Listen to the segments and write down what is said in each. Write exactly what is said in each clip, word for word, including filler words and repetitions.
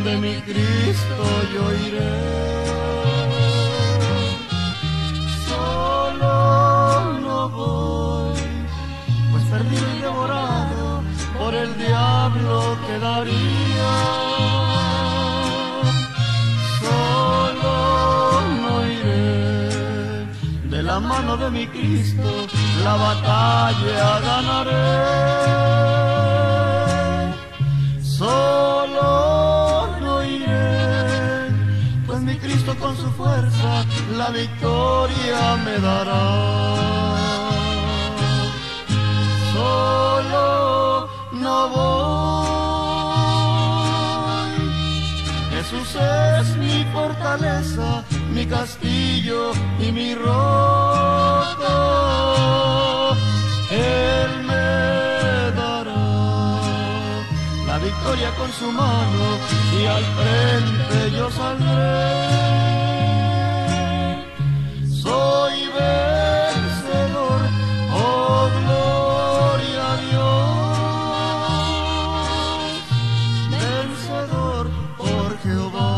de mi Cristo yo iré. Solo no voy, pues perdido y devorado por el diablo quedaría. Solo no iré, de la mano de mi Cristo la batalla ganaré. Solo no iré, pues mi Cristo con su fuerza la victoria me dará. Solo no voy, Jesús es mi fortaleza, mi castillo y mi roca. Él me dará la victoria con su mano y al frente yo saldré. Soy vencedor, oh gloria a Dios, vencedor por Jehová.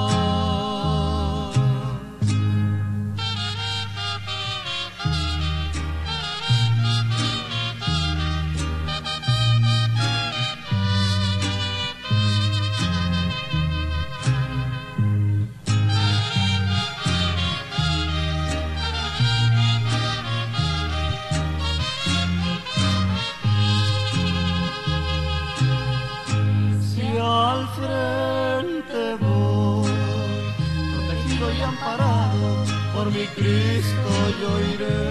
Al frente voy, protegido y amparado por mi Cristo yo iré.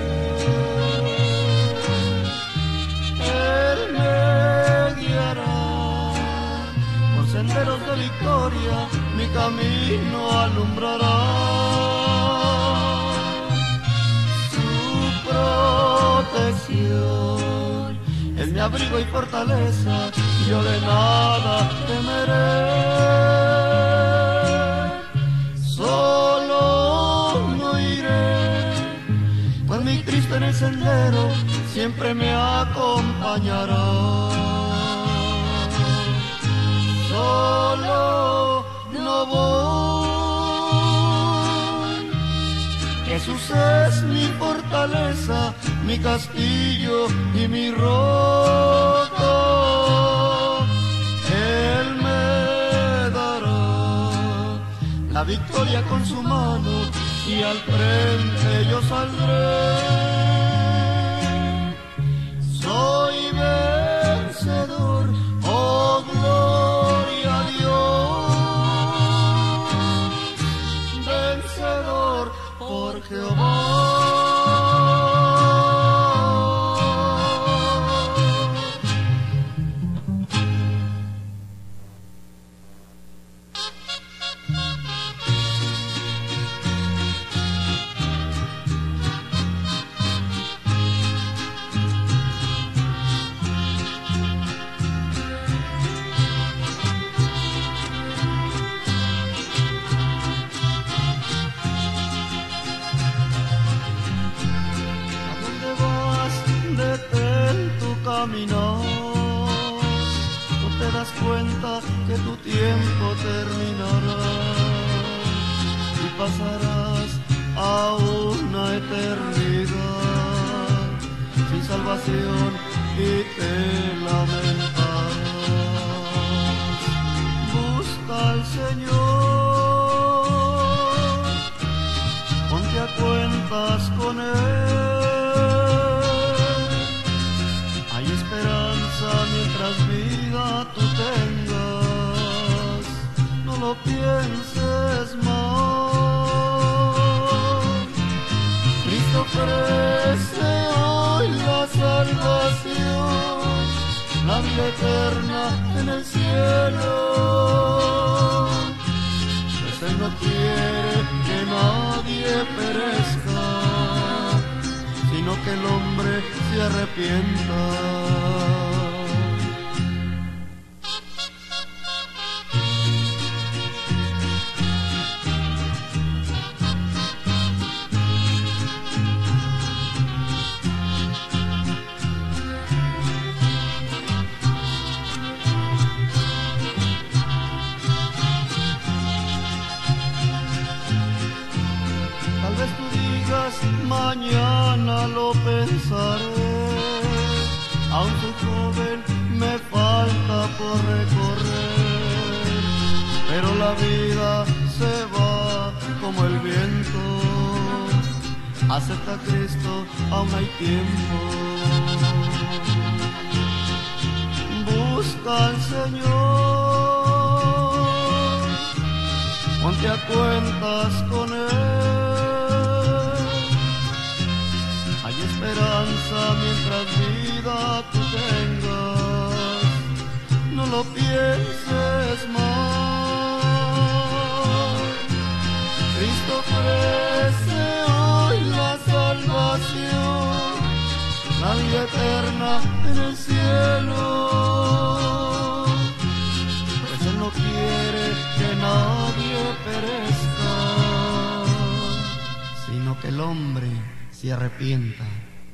Él me guiará por senderos de victoria, mi camino alumbrará. Su protección es mi abrigo y fortaleza, yo de nada temeré. Solo no iré, pues mi Cristo en el sendero siempre me acompañará. Solo no voy, Jesús es mi fortaleza, mi castillo y mi roca. Él me dará la victoria con su mano y al frente yo saldré. Soy vencedor, oh gloria a Dios, vencedor por Jehová. No te das cuenta que tu tiempo terminará y pasarás a una eternidad sin salvación y te lamentarás. Busca al Señor, ponte a cuentas con Él. Mientras vida tú tengas, no lo pienses más. Cristo ofrece hoy la salvación, la vida eterna en el cielo. Pues Él no quiere que nadie perezca, sino que el hombre se arrepienta. mañana lo pensaré. Aún soy joven, me falta por recorrer, pero la vida se va como el viento. Acepta a Cristo, aún hay tiempo. Busca al Señor, ponte a cuentas con Él. Hay esperanza mientras vida tú tengas, no lo pienses más. Cristo ofrece hoy la salvación, la vida eterna en el cielo. Pues Él no quiere que nadie perezca, sino que el hombre se arrepienta.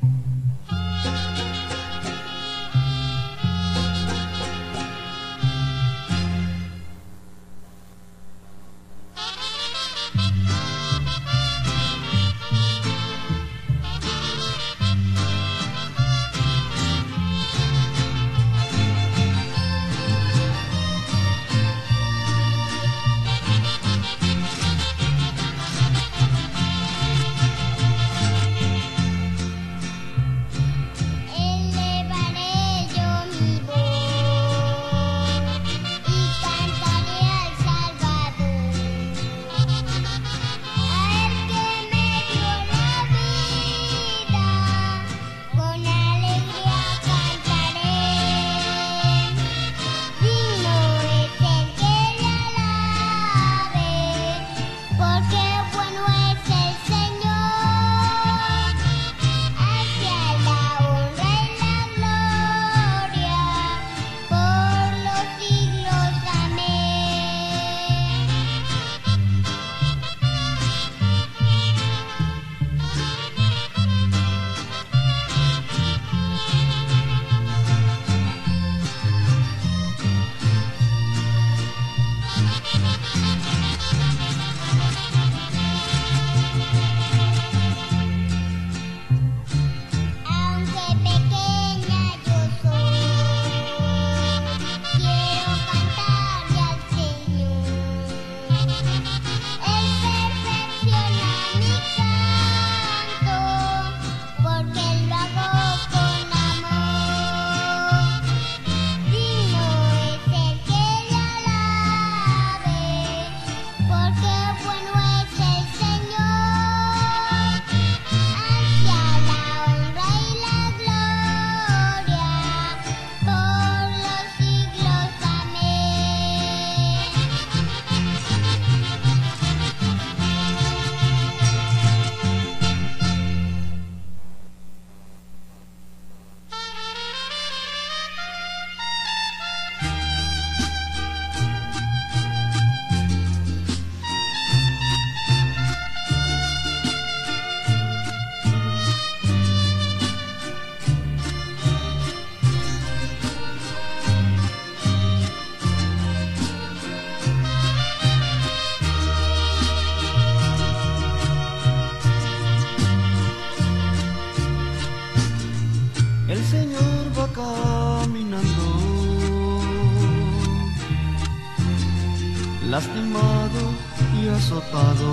lastimado y azotado,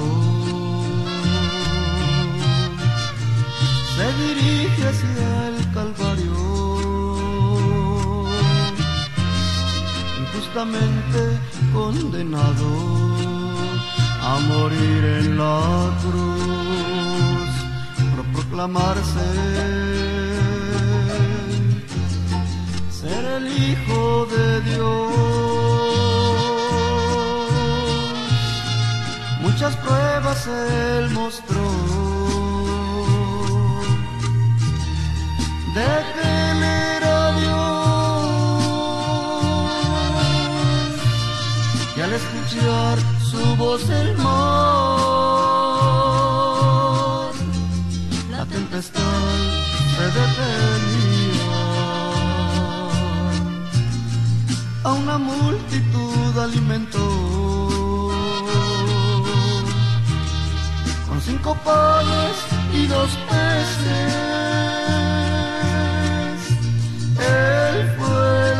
se dirige hacia el Calvario, injustamente condenado a morir en la cruz por proclamarse ser el Hijo de Dios. Muchas pruebas Él mostró de que Él era Dios, y al escuchar su voz el mar, la tempestad se detenía, a una multitud alimentó con cinco panes y y dos peces. Él fue el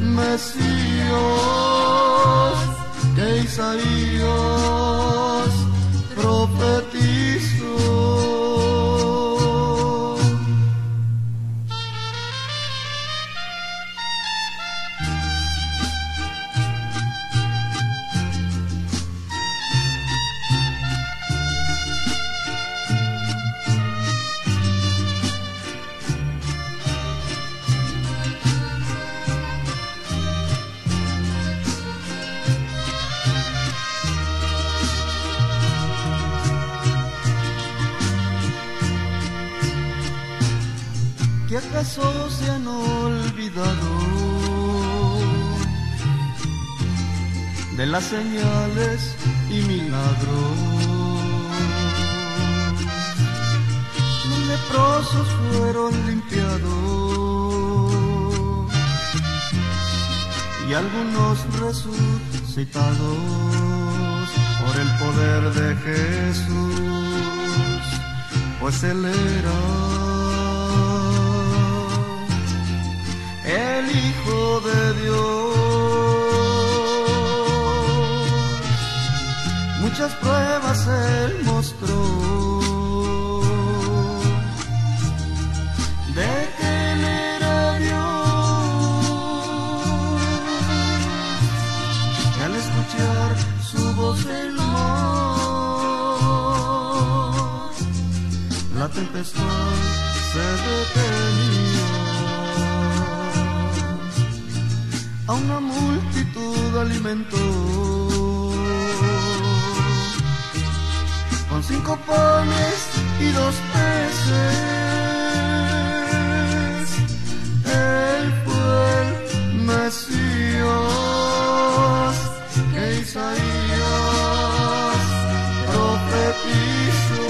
Mesías que Isaías profetizó. ¿Que acaso se han olvidado de las señales y milagros? Los leprosos fueron limpiados y algunos resucitados por el poder de Jesús, pues Él era el Hijo de Dios. Muchas pruebas Él mostró de que Él era Dios, y al escuchar su voz del mar, la tempestad se detenía. A una multitud alimentó con cinco panes y dos peces. Él fue el Mesías que Isaías profetizó.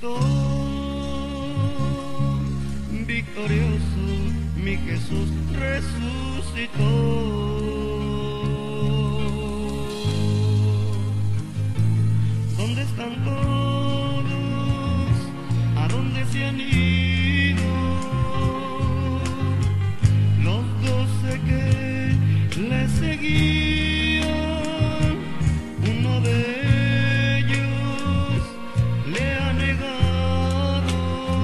resucitó, victorioso, mi Jesús resucitó. ¿Dónde están todos? ¿A dónde se han ido? Los doce que le seguían, uno de ellos le ha negado,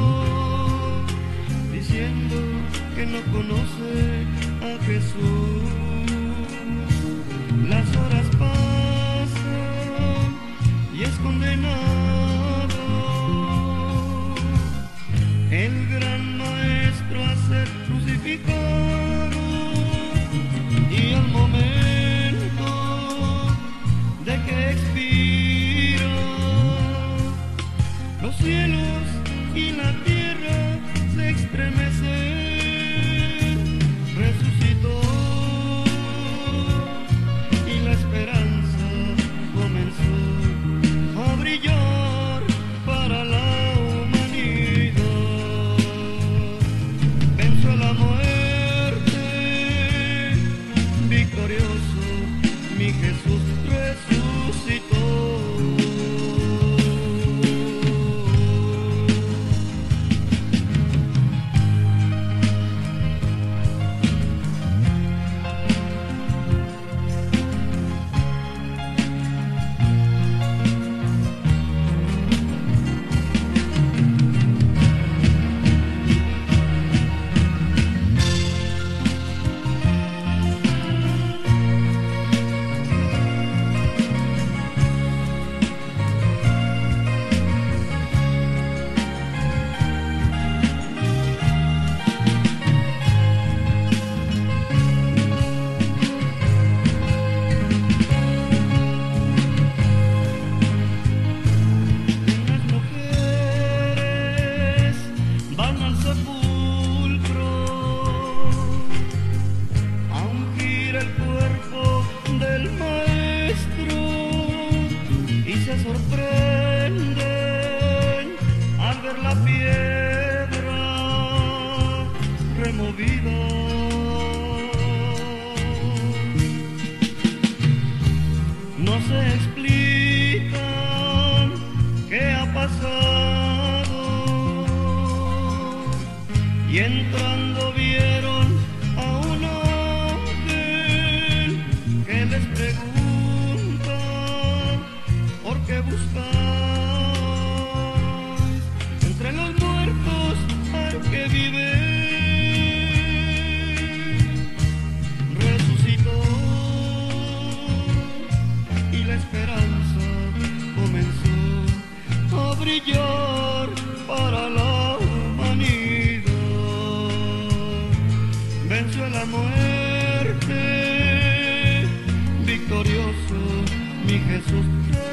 diciendo que no conoce a Jesús. Las horas pasan y es condenado el gran maestro a ser crucificado, y al momento de que expira, los cielos y la tierra se estremecen. Resucitó y la esperanza comenzó a brillar para la humanidad. Venció la muerte, victorioso, mi Jesús resucitó. Sorprenden al ver la piedra removida. No se explican qué ha pasado, y entrando vieron a un ángel que les pregunta: ¿por qué buscáis entre los muertos al que vive? Resucitó y la esperanza comenzó a brillar para la humanidad. Venció la muerte, victorioso, mi Jesús.